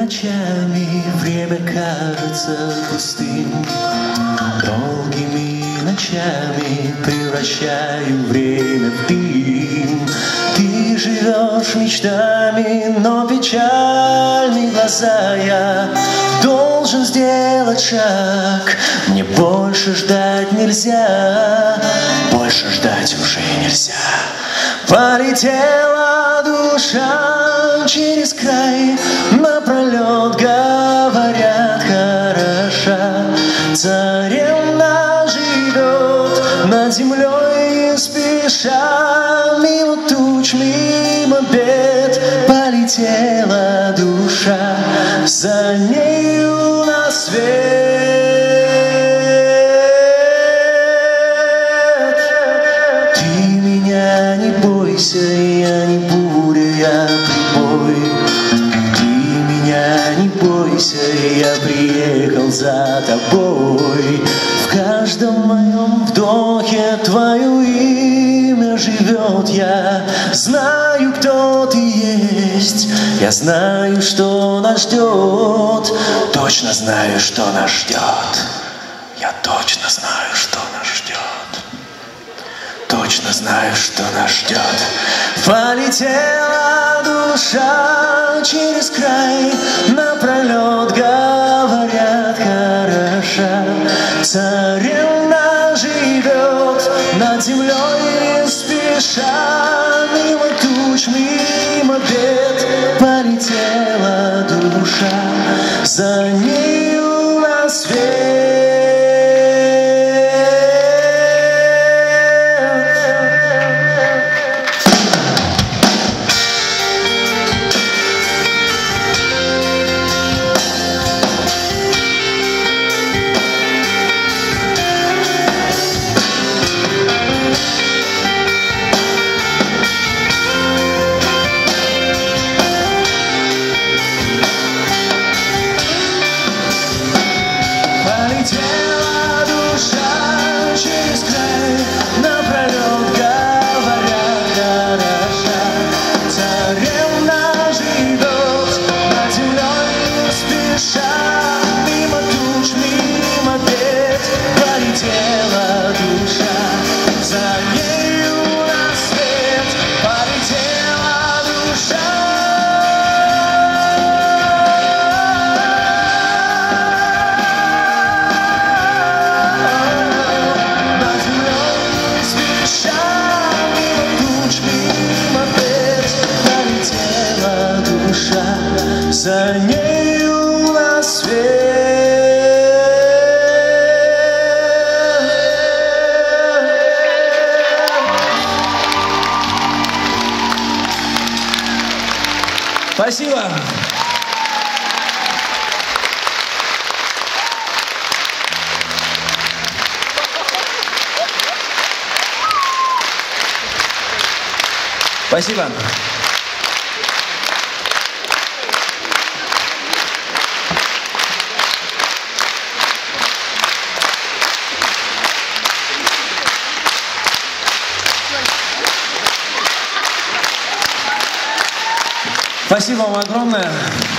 ночами время кажется пустым. Долгими ночами превращаю время в дым. Ты живешь мечтами, но печальные глаза. Я должен сделать шаг. Мне больше ждать нельзя. Больше ждать уже нельзя. Полетела душа через край, напролет говорят, хороша. Царевна живет над землей не спеша, мимо туч, мимо бед. Полетела душа, за нею на свет. Я не буря, я прибой. Ты меня не бойся, я приехал за тобой. В каждом моем вдохе твое имя живет. Я знаю, кто ты есть. Я знаю, что нас ждет. Точно знаю, что нас ждет. Я точно знаю, что нас ждет. Точно знаю, что нас ждет. Полетела душа через край, напролет говорят, хороша. Царевна живет над землей не спеша, мимо туч, мимо бед. Полетела душа, за нею на свет. За нею на свет. Спасибо. Спасибо. Спасибо вам огромное.